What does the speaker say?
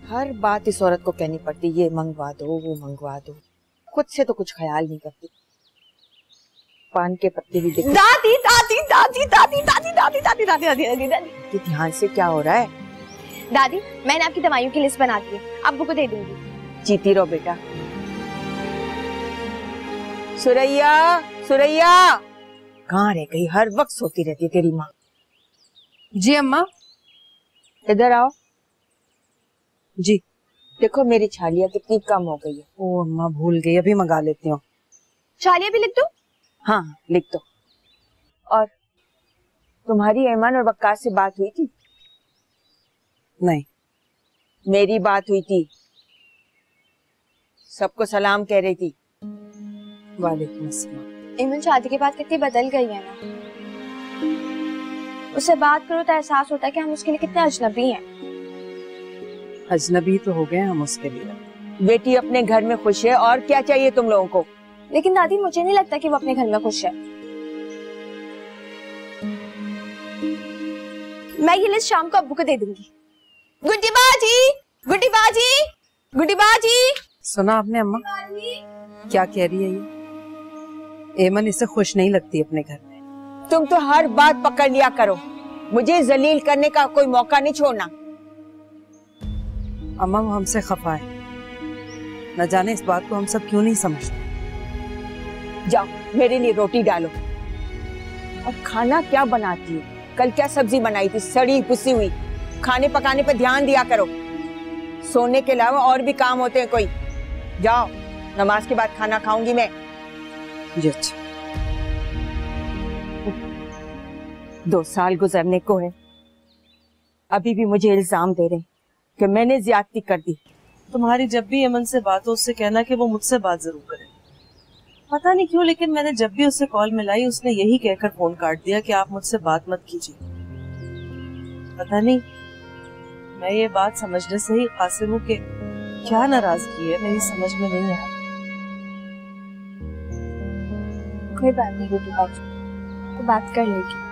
हर बात इस औरत को कहनी पड़ती, ये मंगवा दो वो मंगवा दो, खुद से तो कुछ ख्याल नहीं करती। पान के पत्ते भी देखो। दादी दादी दादी दादी दादी दादी दादी दादी दादी दादी दादी ध्यान से क्या हो रहा है? दादी मैंने आपकी दवाइयों की लिस्ट बना दी है, अब्बू को दे दूंगी। जीती रहो बेटा। सुरैया सुरैया कहाँ रह गई? हर वक्त सोती रहती है तेरी माँ। जी अम्मा। इधर आओ। जी। देखो मेरी छालिया कितनी कम हो गई है। ओ अम्मा भूल गई, अभी मंगा लेती हूँ। छालिया भी लिख दो? हाँ लिख दो। और तुम्हारी ऐमान और वक्कास से बात हुई थी? नहीं। मेरी बात हुई थी, सबको सलाम कह रही थी। वालेकुम अस्सलाम। ऐमान शादी के बाद कितनी बदल गई है ना, उससे बात करो तो एहसास होता है कि हम उसके लिए कितने अजनबी हैं। अजनबी तो हो गए हम उसके लिए। बेटी अपने घर में खुश है, और क्या चाहिए तुम लोगों को? लेकिन दादी मुझे नहीं लगता कि वो अपने घर में खुश है। मैं ये लिस्ट शाम को अब्बू को दे दूंगी। गुड्डी बाजी गुड्डी बाजी गुड्डी बाजी। सुना आपने अम्मा क्या कह रही है ये? ऐमन इससे खुश नहीं लगती अपने घर में। तुम तो हर बात पकड़ लिया करो, मुझे जलील करने का कोई मौका नहीं छोड़ना। अम्मा वो हमसे खफा है, न जाने इस बात को हम सब क्यों नहीं समझते। जाओ मेरे लिए रोटी डालो। और खाना क्या बनाती हो? कल क्या सब्जी बनाई थी? सड़ी पुसी हुई। खाने पकाने पर ध्यान दिया करो, सोने के अलावा और भी काम होते हैं कोई। जाओ, नमाज के बाद खाना खाऊंगी मैं। जी अच्छा। 2 साल गुजरने को है, अभी भी मुझे इल्जाम दे रहे कि मैंने ज्यादती कर दी। तुम्हारी जब भी अमन से बात हो उससे कहना कि वो मुझसे बात जरूर करे। पता नहीं क्यों लेकिन मैंने जब भी उससे कॉल मिलाई उसने यही कहकर फोन काट दिया कि आप मुझसे बात मत कीजिए। पता नहीं मैं ये बात समझने से ही कासिर हूँ कि क्या नाराजगी है, मेरी समझ में नहीं आया। कोई बात नहीं गुड्डी बाजी, तो बात कर लेगी।